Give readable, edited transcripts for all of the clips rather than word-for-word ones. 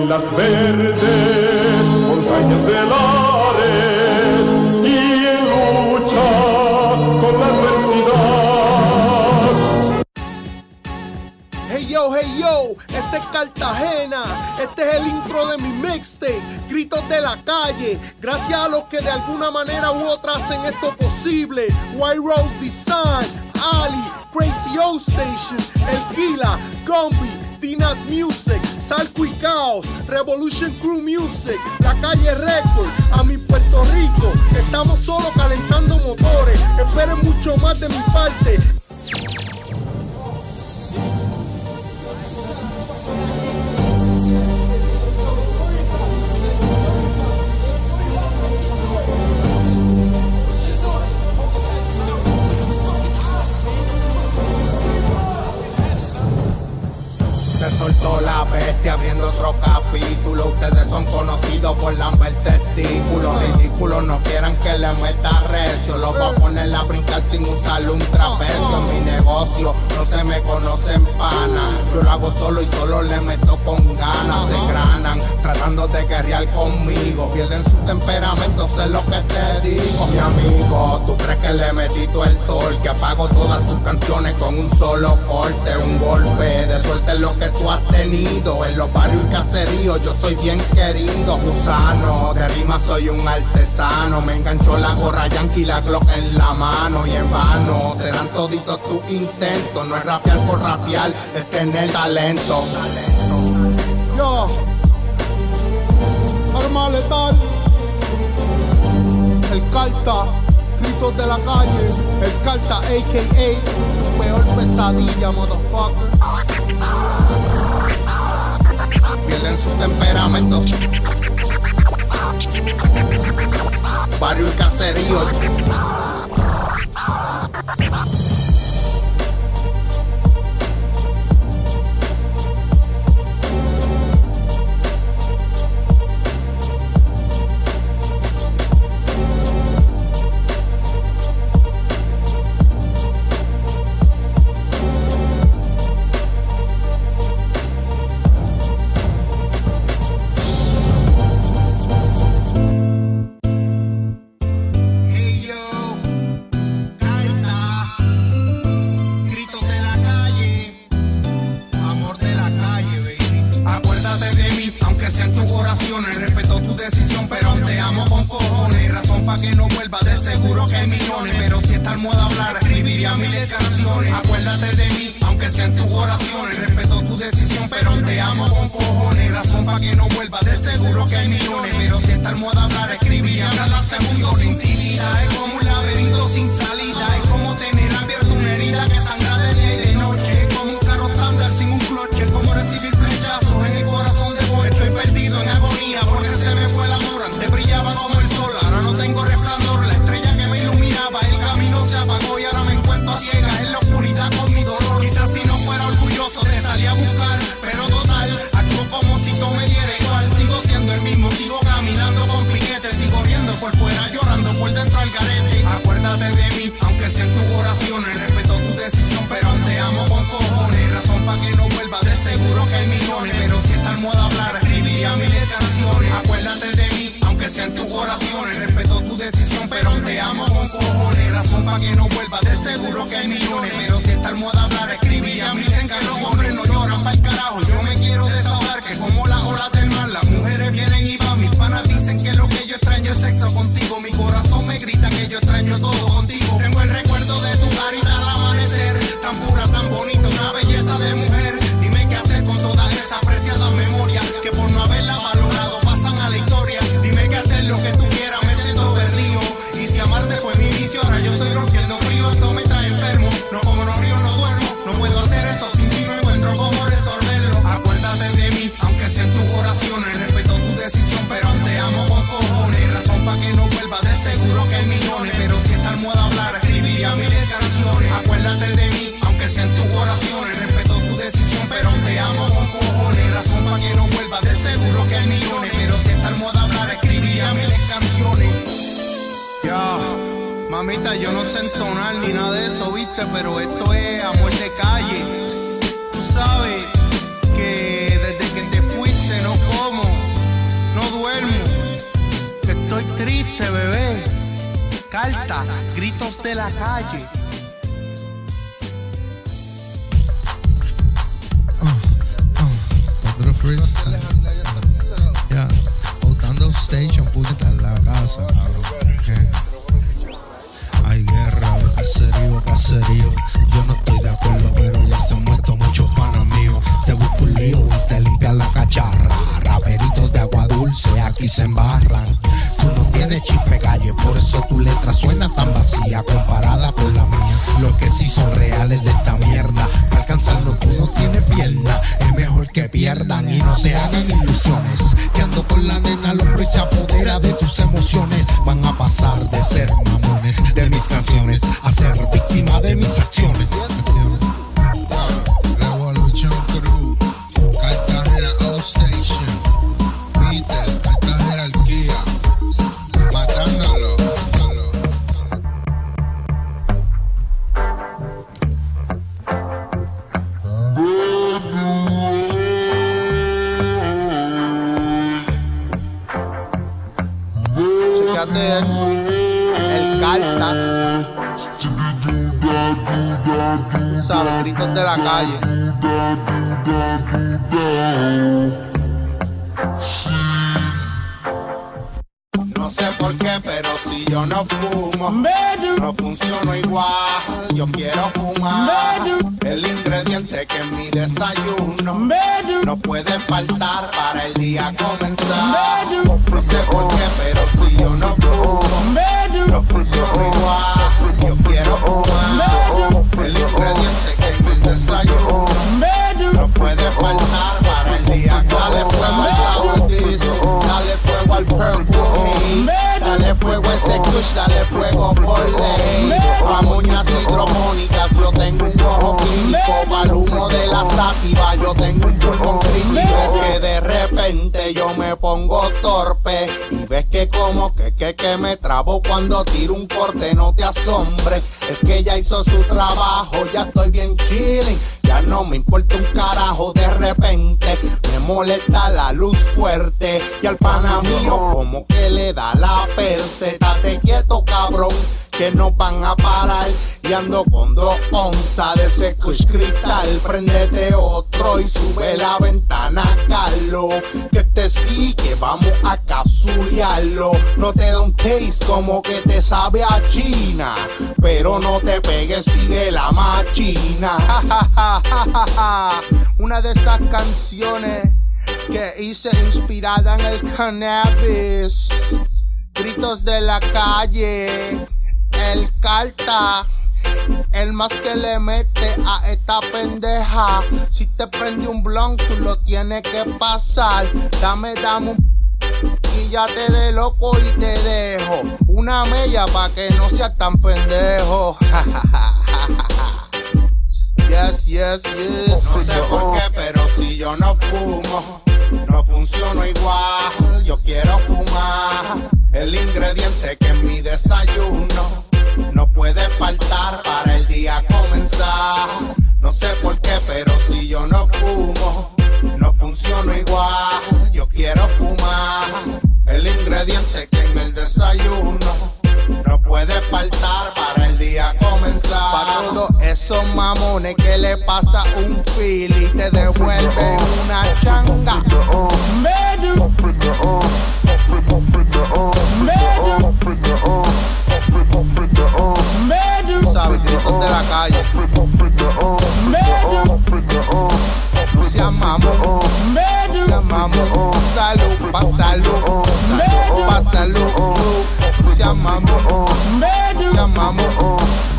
en las verdes montañas de Lares y en lucha con la adversidad. Hey yo, este es Cartagena, este es el intro de mi mixtape, Gritos de la Calle, gracias a los que de alguna manera u otra hacen esto posible. White Road Design, Ali, Crazy O Station, El Gila, Gumby, Dinat Music, Salco y Caos, Revolution Crew Music, La Calle Record, a mi Puerto Rico, estamos solo calentando motores, esperen mucho más de mi parte. Se soltó la bestia abriendo otro capítulo. Ustedes son conocidos por lamber testículos. Ridículos no quieran que le meta recio. Los voy a poner a brincar sin usarle un trapecio. En mi negocio no se me conocen pana. Yo lo hago solo y solo le meto con ganas. Se granan tratando de guerrear conmigo. Pierden su temperamento, sé lo que te digo. Mi amigo, ¿tú crees que le metí todo el torque? Apago todas tus canciones con un solo corte. Un golpe de suerte es lo que tú has tenido. En los barrios y caseríos yo soy bien querido. Gusano, de rima soy un artesano. Me enganchó la gorra yankee y la Glock en la mano. Y en vano serán toditos tus intentos. No es rapear por rapear, es tener talento. Yo, arma letal, el Carta, Gritos de la Calle, el Carta a.k.a. tu peor pesadilla, motherfucker. Pierden sus temperamentos. Barrio y caserío. Respeto tu decisión, pero te amo con cojones. Razón pa' que no vuelva, de seguro que hay millones. Pero si esta almohada hablara, escribiría miles de canciones. Acuérdate de mí, aunque sean tus oraciones. Respeto tu decisión, pero te amo con cojones. Razón pa' que no vuelva, de seguro que hay millones. Pero si esta almohada hablara, escribiría cada segundo. Sin intimidad es como un laberinto sin salida. Es como tener abierta una herida que sangra de día y de noche. Es como un carro estándar sin un cloche. Es como recibir flechazos en el corazón de vos. Estoy perdido en agonía porque se me fue el amor. Antes brillaba como el sol, ahora no tengo resplandor. La estrella que me iluminaba, el camino se apagó y ahora me encuentro a ciegas en la oscuridad con mi dolor. Quizás si no fuera orgulloso te salí a buscar, pero total, actúo como si todo me diera igual. Sigo siendo el mismo, sigo caminando con piquetes, sigo riendo por fuera, llorando por dentro al garete. Acuérdate de mí, aunque sea en tus oraciones. Respeto tu decisión, pero te amo con cojones. Razón pa' que no vuelva, de seguro que hay millones. Pero si esta almohada hablara, escribiría miles de canciones. Acuérdate de mí, aunque sea en tus oraciones. Respeto tu decisión, pero te amo con cojones. Razón pa' que no vuelva, de seguro que hay millones. Pero si esta almohada hablara, escribiría miles de canciones. Los hombres no lloran pa'l carajo, yo me quiero desahogar, que como las olas del mar, las mujeres vienen y van. Mis panas dicen que lo que yo extraño es sexo contigo. Mi corazón me grita que yo extraño todo contigo. Tengo el recuerdo de tu carita al amanecer, tan pura, tan bonita, una belleza de mujer. Dime qué hacer con todas esas preciadas memorias que por no haberla valorado pasan a la historia. Dime qué hacer, lo que tú quieras, me siento perdido. Y si amarte fue mi vicio, ahora yo estoy rompiendo frío. Esto me trae enfermo, no como no río, no duermo. No puedo hacer esto sin ti, no encuentro cómo resolverlo. Acuérdate de mí, aunque sea en tus oraciones. Respeto tu decisión, pero te amo con cojones. Razón pa' que no vuelva, de seguro que hay millones. Pero si esta almohada hablara, escribiría miles de canciones. Acuérdate de mí, aunque sea en tus oraciones. Respeto tu decisión, pero te amo con cojones. Razón pa' que no vuelva, de seguro que hay millones. Pero si esta almohada hablara, escribiría miles de canciones. Ya, mamita, yo no sé entonar ni nada de eso, viste, pero esto es amor de calle. Tú sabes que desde que te fuiste no como. bebé. Carta, gritos de la calle. Otro freestyle. Ya, botando station, puta en la casa, cabrón. Hay guerra de caserío. Yo no estoy de acuerdo, pero ya se han muerto muchos panas míos. Te busco un lío y te limpian la cacharra. Raperitos de agua dulce aquí se embarran. Tú no tienes chispe calle, por eso tu letra suena tan vacía comparada con la mía. Los que sí son reales de esta mierda, para alcanzarlo tú no tienes pierna. Es mejor que pierdan y no se hagan ilusiones. Que ando con la nena, lo y se apodera de tus emociones. Van a pasar de ser mamones de mis canciones a ser víctima de mis acciones. Revolution Crew, Cartagena All Station, Peter, alta jerarquía, matándolo. Fíjate el Carta. Tú sabes, gritos de la calle. No sé por qué, pero si yo no fumo, no funciono igual. Yo quiero fumar. El ingrediente que en mi desayuno no puede faltar para el día comenzar. No sé por qué, pero si yo no fumo, no funciono igual. Yo quiero fumar. El ingrediente que en el desayuno no puede faltar para el día comenzar. Dale fuego al saudismo, dale fuego al purple haze, dale fuego a ese kush, dale fuego por ley. Pa' moñas hidrogónicas yo tengo un ojo químico, para el humo de la sativa yo tengo un pulmón crisis. Ves que de repente yo me pongo torpe y ves que como que me trabo cuando tiro un corte. No te asombres, es que ya hizo su trabajo, ya estoy bien chilling, ya no me importa un carajo. De repente me molesta la luz fuerte y al pana mío como que le da la perse. Date quieto, cabrón, que no van a parar. Y ando con 2 onzas de ese kush cristal. Préndete otro y sube la ventana, Carlos, que este sí que vamos a capsulearlo. No te da un taste como que te sabe a China, pero no te pegues, sigue la machina. Una de esas canciones que hice inspirada en el cannabis. Gritos de la calle, el Carta, el más que le mete a esta pendeja. Si te prende un blunt, tú lo tienes que pasar. Dame un y ya te de loco y te dejo una mella pa' que no seas tan pendejo. Yes. No sé por qué, pero si yo no fumo, no funciono igual. Yo quiero fumar. El ingrediente que en mi desayuno no puede faltar para el día comenzar. No sé por qué, pero si yo no fumo, no funciono igual. Yo quiero fumar. El ingrediente que en el desayuno no puede faltar para el día comenzar. Pa' todos esos mamones que le pasa un feel y te devuelven una changa. Sabes, gritos de la calle. No seas mamón, no seas mamón. Salud, pa' salud, pa' salud. No seas mamón, no seas mamón.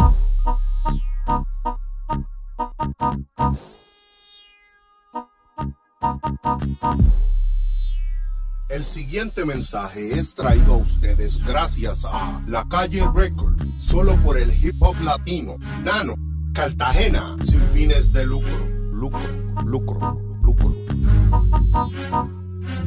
El siguiente mensaje es traído a ustedes gracias a La Calle Record, solo por el hip hop latino. Nano, Cartagena, sin fines de lucro.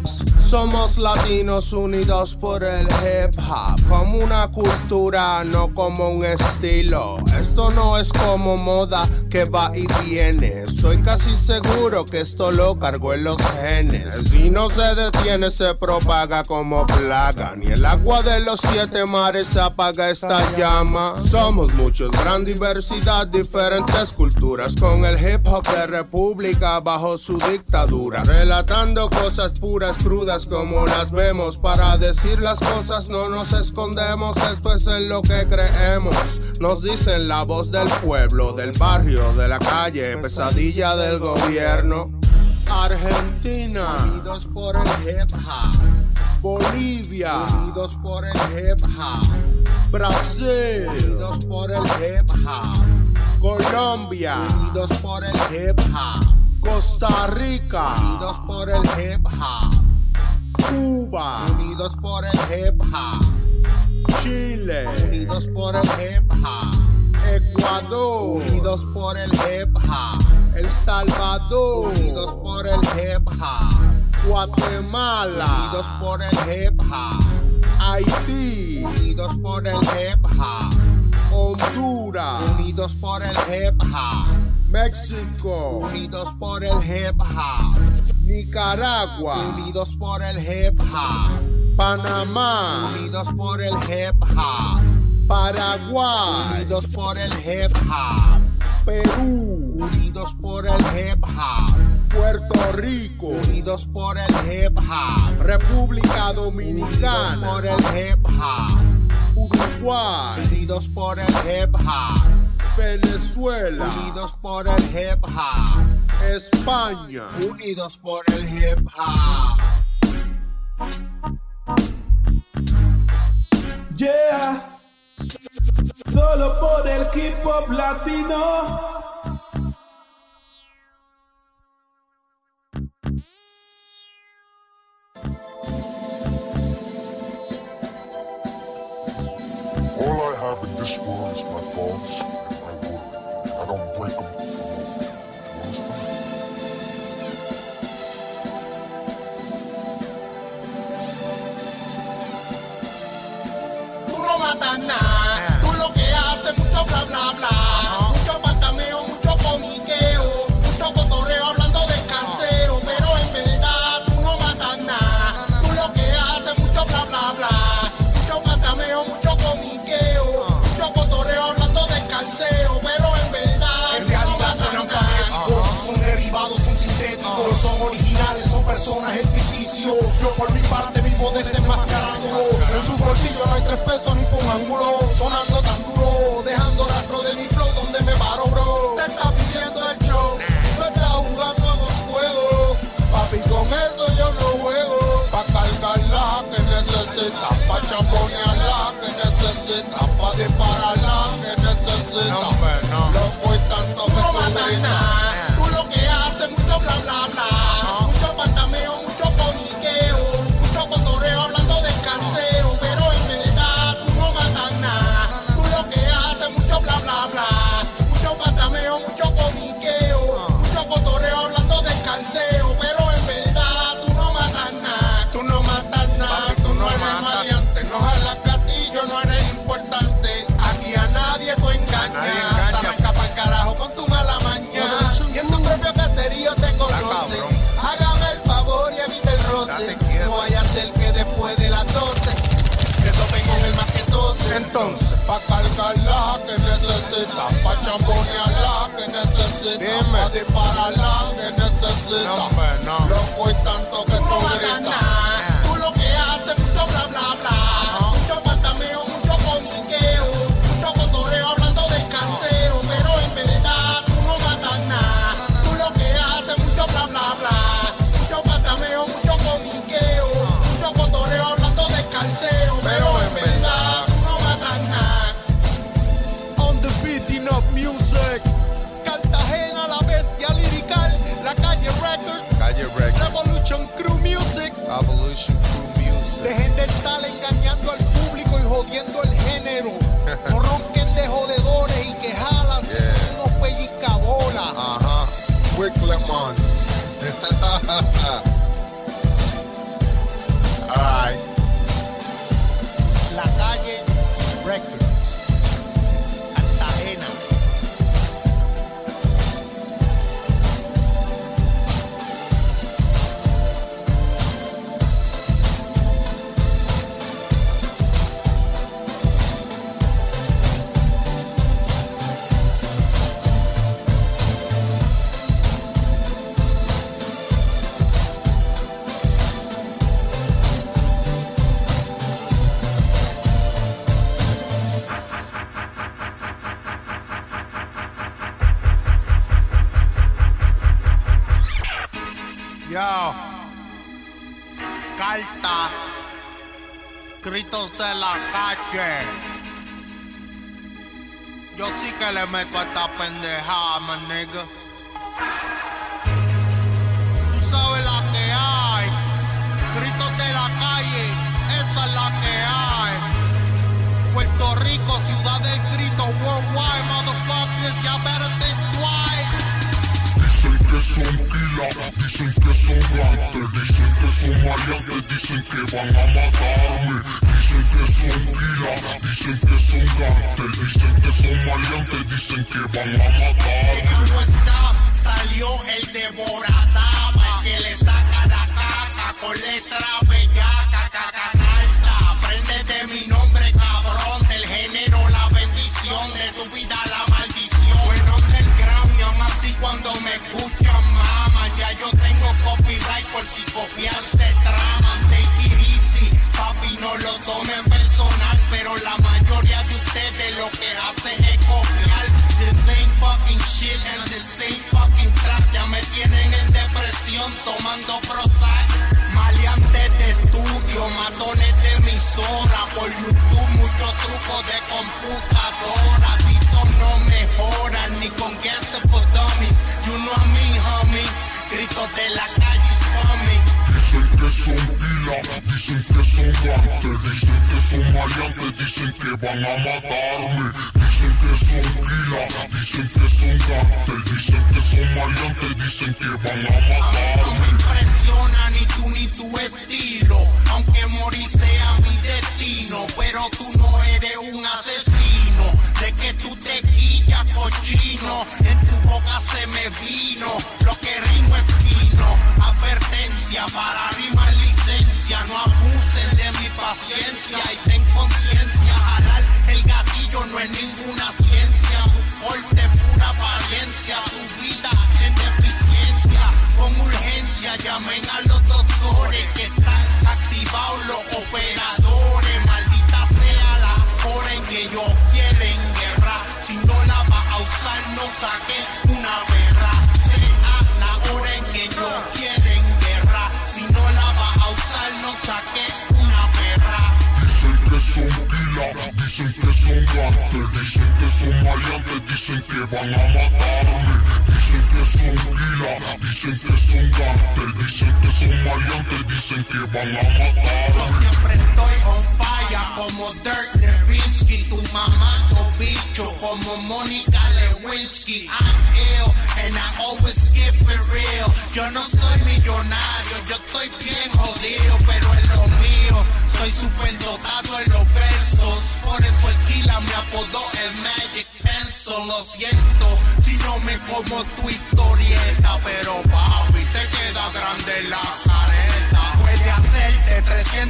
Somos latinos unidos por el hip hop, como una cultura, no como un estilo. Esto no es como moda que va y viene. Estoy casi seguro que esto lo cargó en los genes. Si no se detiene, se propaga como plaga. Ni el agua de los 7 mares apaga esta llama. Somos muchos, gran diversidad, diferentes culturas, con el hip hop de República bajo su dictadura, relatando cosas puras, crudas como las vemos. Para decir las cosas no nos escondemos, esto es en lo que creemos. Nos dicen la voz del pueblo, del barrio, de la calle, pesadilla del gobierno. Argentina, unidos por el hip hop. Bolivia, unidos por el hip hop. Brasil, unidos por el hip hop. Colombia, unidos por el hip hop. Costa Rica, unidos por el hip hop. Cuba, unidos por el hip hop. Chile, unidos por el hip hop. Ecuador, unidos por el hip hop. El Salvador, unidos por el hip hop. Guatemala, unidos por el hip hop. Haití, unidos por el hip hop. Honduras, unidos por el hip hop. México, unidos por el hip hop. Nicaragua, unidos por el hip hop. Panamá, unidos por el hip hop. Paraguay, unidos por el hip hop. Perú, unidos por el hip hop. Puerto Rico, unidos por el hip hop. República Dominicana, unidos por el hip hop. Uruguay, unidos por el hip hop. Venezuela, unidos por el hip hop. España, unidos por el hip hop. Yeah, solo por el hip hop latino. All I have in this world is my thoughts and my word. I don't break them for lose them. Tú no matas nada, tú lo que haces mucho bla bla bla, mucho pantameo, mucho comiqueo, mucho cotorreo hablando de canseo, pero en verdad tú no matas nada, tú lo que haces mucho bla bla bla, mucho pantameo, mucho comiqueo, mucho cotorreo hablando de canseo, pero en verdad en realidad son patéticos, son derivados, son sintéticos, son originales, son personajes ficticios. Yo por mi parte vivo desenmascarándolos. En su bolsillo no hay 3 pesos ni por un ángulo, sonando tan duro, dejando rastro de mi flow donde me paro, bro. Te está pidiendo el show, no estás jugando con fuego, papi, con eso yo no juego. Pa' cargarla que necesitas, pa' chambonearla que necesitas, pa' dispararla que necesitas. Loco y tanto que no matas nada, tú lo que haces mucho bla bla bla, mucho pantameo, mucho comiqueo, mucho cotorreo hablando de canseo, pero en verdad tú no matas nada, tú lo que haces mucho bla bla bla, mucho pantameo, mucho comiqueo, mucho cotorreo hablando de canseo, pero en verdad tú no matas nada, tú no matas nada, tú no eres maleante, no jalas gatillo, no eres importante, aquí a nadie tú engañas, arranca pa'l carajo con tu mala maña, y en tu propio caserío te conocen, hágame el favor y evite el roce, no vaya a ser que después de las 12 te topen con el más que tose. Entonces, pa' cargarla que necesitas, pa' chambonearla que necesitas, pa' dispararla que necesitas, loco y tanto que tú gritas. Tú lo que haces mucho bla bla bla, mucho pantameo, mucho comiqueo, mucho cotorreo hablando de canseo, pero en verdad tú no matas nada, tú lo que haces mucho bla bla bla, mucho pantameo, mucho comiqueo, mucho cotorreo hablando de canseo, pero en verdad tú no matas nada. On the beating of music, Cartagena la bestia lirical, la calle Records, Revolution Crew Music, dejen de estar engañando al público y jodiendo el género, no ronquen de jodedores y que jalan, son unos pellizcabolas. Records, Cartagena. Yo, carta, gritos de la calle. Yo sí que le meto a esta pendejada, man, nigga. Tú sabes la que hay, gritos de la calle, esa es la que hay. Puerto Rico, ciudad del grito, worldwide, motherfuckers, ya better think twice. Dicen que son pila, dicen que son gangsters, dicen que son maleantes, dicen que van a matarme. Dicen que son pila, dicen que son gangsters, dicen que son maleantes, dicen que van a matarme. No está, salió el devoradaba, que le saca la caca con letra bellaca, caca. Aprende de mi nombre, cabrón, del género la bendición, de tu vida la maldición. Bueno, del ground y aún así cuando me escuchan maman, ya yo tengo copyright por si copiar se traman. Take it easy, papi, no lo tomen personal, pero la mayoría de ustedes lo que hacen es copiar the same fucking shit and the same fucking trap. Ya me tienen en depresión tomando Prozac. Maleantes de estudio, matones de emisora, por YouTube muchos trucos de computadora. Tito no mejoran ni con Guess for Dummies. You know me, homie, gritos de la calle is coming. Dicen que son pila, dicen que son gangsters, dicen que son maleantes, dicen que van a matarme. Dicen que son pila, dicen que son gangsters, dicen que son maleantes, dicen que van a matarme. No me impresiona ni tu estilo, aunque morir sea mi destino. Pero tú no eres un asesino, de que tú te quillas cochino. En tu boca se me vino, lo que rimo es fino. Advertencia para rimar licencia, no abusen de mi paciencia y ten conciencia. Jalar el gatillo no es ninguna ciencia, tu porte pura apariencia, tu vida en deficiencia. Con urgencia llamen a los doctores que están activados los operadores. Maldita sea la hora en que ellos quieren guerra, si no la va a usar no saque una perra. Sea la hora en que ellos quieren guerra, si no la va a usar no saque una perra. Dicen que son pila, dicen que son gangsters, dicen que son maleantes, dicen que van a matarme. Dicen que son pila, dicen que son gangsters, dicen que son maleantes, dicen que van a matarme. Yo siempre estoy on fire como Dirk Nowitzki, tu mamá tu bicho como Mónica Lewinsky. I'm ill and I always keep it real. Yo no soy millonario, yo estoy bien jodido, pero en lo mío soy super dotado en los versos. Por eso el Killa me apodó el Magic Pencil. Lo siento si no me como tu historieta, pero papi te queda grande la careta. Puede hacerte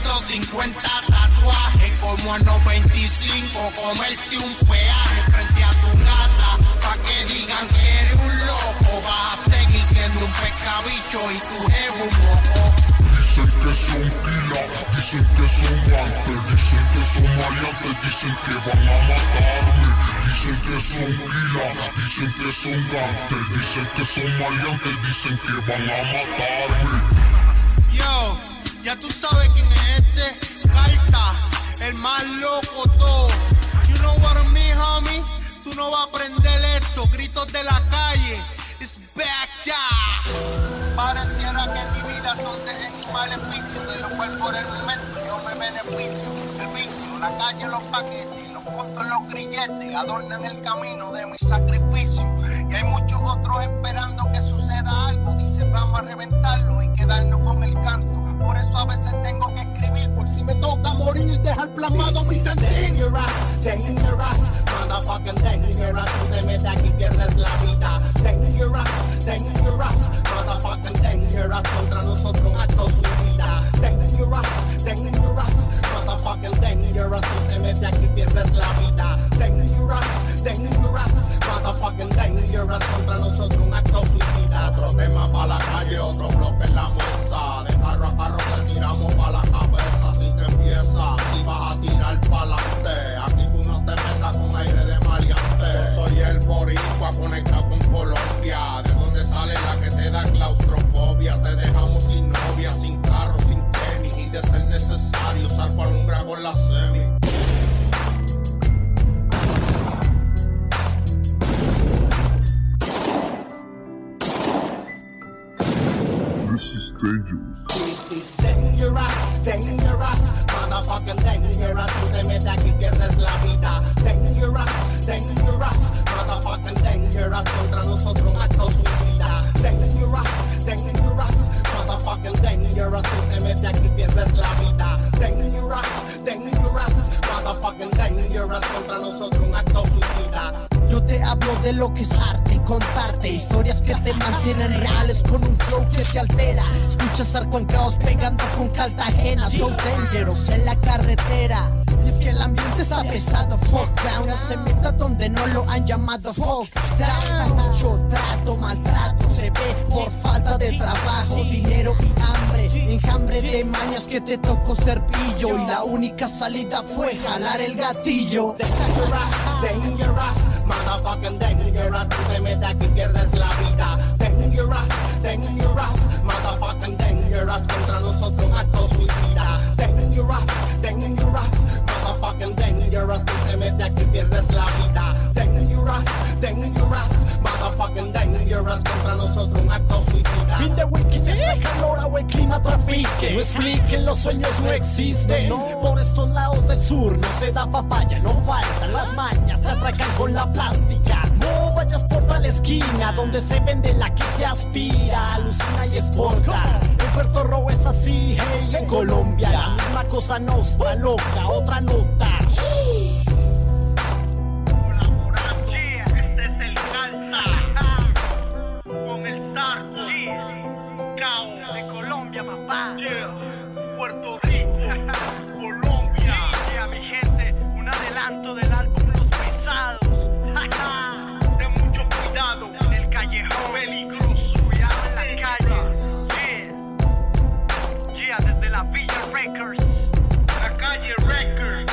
350 tatuajes como a 95, comerte un peaje frente a tu gata, pa' que digan que eres un loco. Vas a seguir siendo un pescabicho y tu jefe un mojo. Dicen que son pila, dicen que son gangsters, dicen que son maleantes, dicen que van a matarme. Dicen que son pila, dicen que son gangsters, dicen que son maleantes, dicen que van a matarme. Yo, ya tú sabes quién es este, Carta, el más loco todo. You know what I mean, homie? Tú no vas a aprender esto, gritos de la calle. It's back, ya. Pareciera que en mi vida son de maleficio, de lo cual por el momento yo me beneficio. El vicio, la calle, los paquetes, los puntos, los grilletes adornan el camino de mi sacrificio. Y hay muchos otros esperando que suceda algo. Dicen vamos a reventarlo y quedarnos con el canto. Por eso a veces tengo que escribir, por si me toca morir, dejar plasmado mi sentir. Dangerous, motherfucking dangerous. Tú te metes aquí, pierdes la vida. Dangerous, motherfucking dangerous. Contra nosotros un acto suicida. Dangerous, motherfucking dangerous. Tú te metes aquí, pierdes la vida. Dangerous, motherfucking dangerous. Contra nosotros un acto suicida. Otro tema pa' la calle, otro bloque en la mesa. De carro a carro te tiramos pa' la cabeza. Así que empieza, y vas a tirar pa'lante. Aquí tú no te metas con aire de maleante. Yo soy el boricua conectado con Colombia. De donde sale la que te da claustrofobia. Te dejamos sin novia, sin carro, sin tenis. Y de ser necesario, salgo a alumbrar con la semi. This is dangerous, motherfucking dangerous. Tú te metes aquí, pierdes la vida. Dangerous, motherfucking dangerous. Contra nosotros un acto suicida. Dangerous, motherfucking dangerous. Tú te metes aquí, pierdes la vida. Dangerous, motherfucking dangerous. Contra nosotros un acto suicida. Yo te hablo de lo que es arte, contarte historias que te mantienen reales con un flow que te altera. Escuchas arco en caos pegando con Cartagena. So dangerous en la carretera. Y es que el ambiente está pesado, fuck down. No se meta donde no lo han llamado fuck down. Mucho trato, maltrato se ve por falta de trabajo, dinero y hambre. Enjambre de mañas que te tocó ser pillo. Y la única salida fue jalar el gatillo. Dangerous, motherfucking dangerous. Tú te metes aquí, pierdes la vida. Dangerous, motherfucking dangerous. Contra nosotros un acto suicida. Dangerous, motherfucking dangerous. Tú te metes aquí, pierdes la vida. Dangerous, motherfucking dangerous. Contra nosotros un acto suicida. Fin de wiki, se hace calor o el clima trafique. No expliquen, los sueños no existen. Por estos lados del sur no se da papaya, no faltan las mañas, te atracan con la plástica. No vayas por tal esquina donde se vende la que se aspira, alucina y exporta. En Puerto Rico es así, hey, en Colombia la misma cosa no está loca, otra nota. Puerto Rico, Colombia, mi gente, un adelanto del álbum Los Pisados. Ten mucho cuidado en el callejón peligroso, cuidado en la calle. Desde la Villa Records, la calle Records.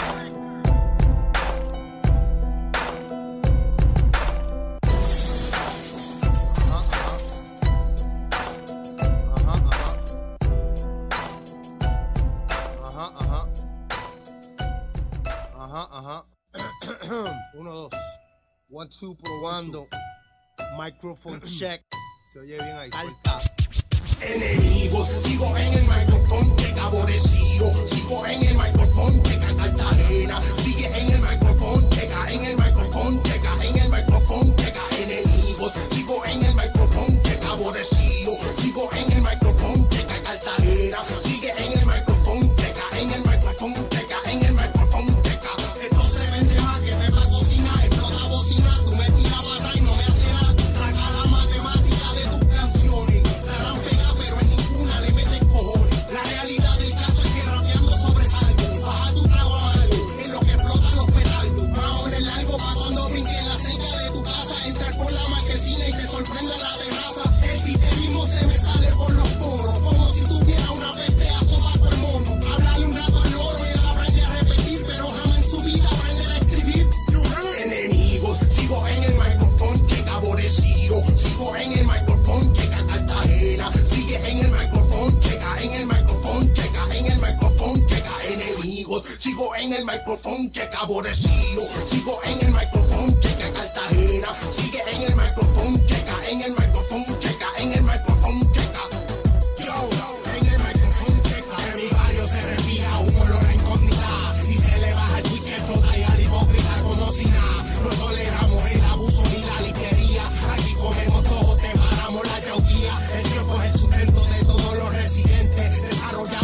Uno, dos. 1, 2, probando. Microphone check. Se oye bien ahí. Alta. Enemigos, sigo en el micrófono, checa aborrecido. Sigo en el micrófono, checa Cartagena. Sigue en el micrófono, checa en el micrófono, checa en el micrófono, checa enemigos. Sigo en el micrófono, checa aborrecido. Sigo en el micrófono, checa Cartagena. Sigue en el micrófono, checa en el micrófono, checa en el micrófono, checa. Esto se vende más que me va a cocinar. Explota bocina, tú me tiras barra y no me hace nada. Saca la matemática de tus canciones. La gran pega, pero en ninguna le metes cojones. La realidad del caso es que rapeando sobresalgo. Baja tu trago algo, en lo que explotan los pedales. Ahora el largo pa' cuando brinque en la cerca de tu casa. Entrar por la marquesina y te sorprenda la terraza. El titerismo se me sale por los poros, como si tuviera una peste bajo el mono. Háblale un rato al loro y él aprende a repetir, pero jamás en su vida aprende a escribir. Enemigos, sigo en el micrófono, checa aborrecido. Sigo en el micrófono, checa Cartagena. Sigue en el micrófono, checa en el micrófono, checa en el micrófono, checa enemigos. Sigo en el micrófono, checa aborrecido. Sigo en el micrófono, checa Cartagena. Sigue en el micrófono, checa en el micrófono, checa en el micrófono, checa. Yo, en el micrófono, checa. En mi barrio se respira un olor a incógnita y se le baja el chiquete toda y al hipócrita como si nada. No toleramos el abuso ni la liquería. Aquí comemos todo, te paramos la yauquía. El tiempo es el sustento de todos los residentes. Desarrollamos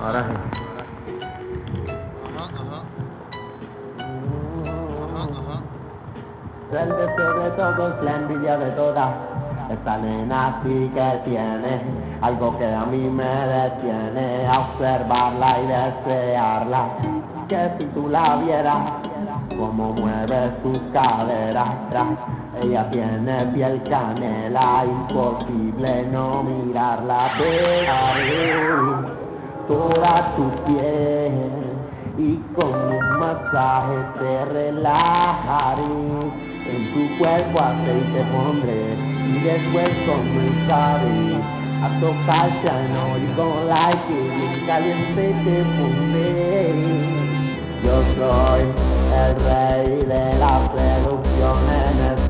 Ahora sí. El deseo de todos, la envidia de todas. Esta nena sí que tiene algo que a mí me detiene, a observarla y desearla. Que si tú la vieras, como mueve sus caderas. Ella tiene piel canela, imposible no mirarla. Dejaré toda tu piel y con un masaje te relajaré. En tu cuerpo aceite pondré y después con mi cabello a tocarte al oído like bien caliente te pondré. Yo soy el rey de la seducción en el